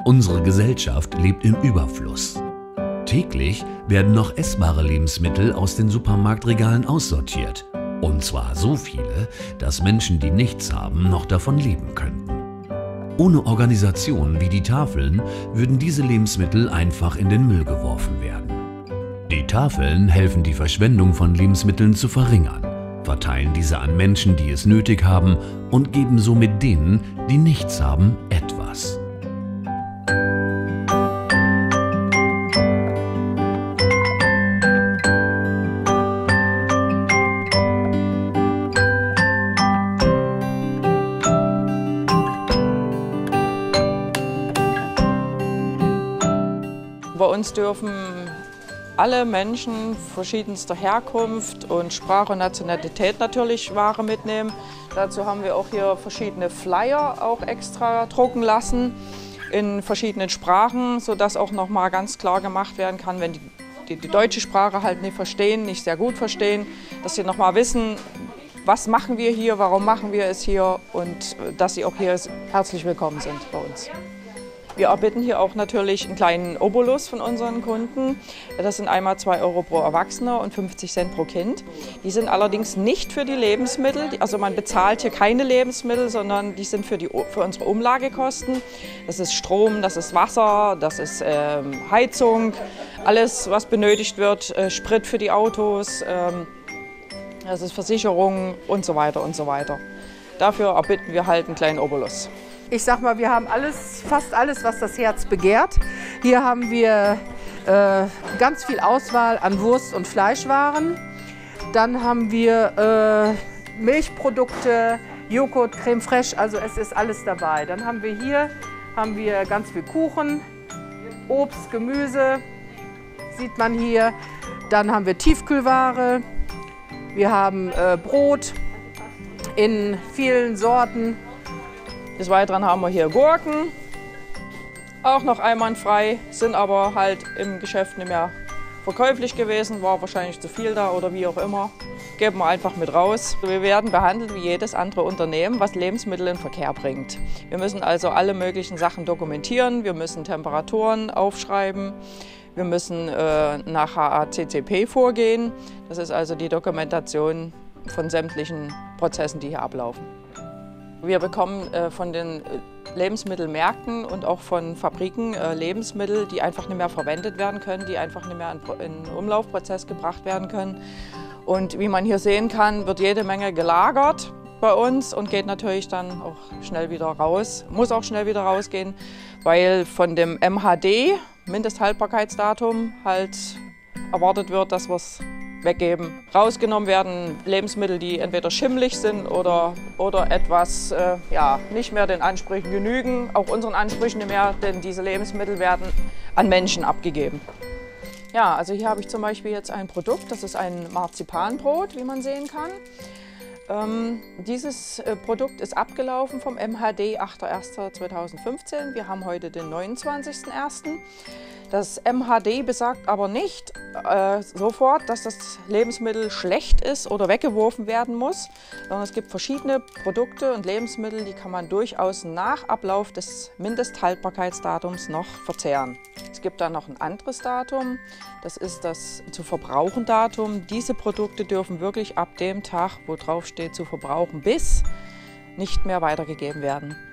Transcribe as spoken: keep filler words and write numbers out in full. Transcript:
Unsere Gesellschaft lebt im Überfluss. Täglich werden noch essbare Lebensmittel aus den Supermarktregalen aussortiert. Und zwar so viele, dass Menschen, die nichts haben, noch davon leben könnten. Ohne Organisationen wie die Tafeln würden diese Lebensmittel einfach in den Müll geworfen werden. Die Tafeln helfen, die Verschwendung von Lebensmitteln zu verringern, verteilen diese an Menschen, die es nötig haben, und geben somit denen, die nichts haben, etwas. Bei uns dürfen alle Menschen verschiedenster Herkunft und Sprache und Nationalität natürlich Ware mitnehmen. Dazu haben wir auch hier verschiedene Flyer auch extra drucken lassen in verschiedenen Sprachen, sodass auch noch mal ganz klar gemacht werden kann, wenn die, die, die deutsche Sprache halt nicht verstehen, nicht sehr gut verstehen, dass sie noch mal wissen, was machen wir hier, warum machen wir es hier und dass sie auch hier herzlich willkommen sind bei uns. Wir erbitten hier auch natürlich einen kleinen Obolus von unseren Kunden. Das sind einmal zwei Euro pro Erwachsener und fünfzig Cent pro Kind. Die sind allerdings nicht für die Lebensmittel, also man bezahlt hier keine Lebensmittel, sondern die sind für, die, für unsere Umlagekosten. Das ist Strom, das ist Wasser, das ist ähm, Heizung, alles was benötigt wird, äh, Sprit für die Autos, ähm, das ist Versicherung und so weiter und so weiter. Dafür erbitten wir halt einen kleinen Obolus. Ich sag mal, wir haben alles, fast alles, was das Herz begehrt. Hier haben wir äh, ganz viel Auswahl an Wurst- und Fleischwaren. Dann haben wir äh, Milchprodukte, Joghurt, Creme fraiche, also es ist alles dabei. Dann haben wir hier haben wir ganz viel Kuchen, Obst, Gemüse, sieht man hier. Dann haben wir Tiefkühlware, wir haben äh, Brot in vielen Sorten. Des Weiteren haben wir hier Gurken, auch noch einwandfrei, sind aber halt im Geschäft nicht mehr verkäuflich gewesen, war wahrscheinlich zu viel da oder wie auch immer. Geben wir einfach mit raus. Wir werden behandelt wie jedes andere Unternehmen, was Lebensmittel in Verkehr bringt. Wir müssen also alle möglichen Sachen dokumentieren, wir müssen Temperaturen aufschreiben, wir müssen äh, nach H A C C P vorgehen. Das ist also die Dokumentation von sämtlichen Prozessen, die hier ablaufen. Wir bekommen äh, von den Lebensmittelmärkten und auch von Fabriken äh, Lebensmittel, die einfach nicht mehr verwendet werden können, die einfach nicht mehr in den Umlaufprozess gebracht werden können. Und wie man hier sehen kann, wird jede Menge gelagert bei uns und geht natürlich dann auch schnell wieder raus. Muss auch schnell wieder rausgehen, weil von dem M H D, Mindesthaltbarkeitsdatum, halt erwartet wird, dass wir es weggeben. Rausgenommen werden Lebensmittel, die entweder schimmelig sind oder, oder etwas äh, ja, nicht mehr den Ansprüchen genügen, auch unseren Ansprüchen nicht mehr, denn diese Lebensmittel werden an Menschen abgegeben. Ja, also hier habe ich zum Beispiel jetzt ein Produkt, das ist ein Marzipanbrot, wie man sehen kann. Ähm, dieses äh, Produkt ist abgelaufen vom M H D achter erster zweitausendfünfzehn. Wir haben heute den neunundzwanzigsten ersten Das M H D besagt aber nicht äh, sofort, dass das Lebensmittel schlecht ist oder weggeworfen werden muss, sondern es gibt verschiedene Produkte und Lebensmittel, die kann man durchaus nach Ablauf des Mindesthaltbarkeitsdatums noch verzehren. Es gibt dann noch ein anderes Datum, das ist das zu verbrauchen Datum. Diese Produkte dürfen wirklich ab dem Tag, wo drauf steht zu verbrauchen, bis nicht mehr weitergegeben werden.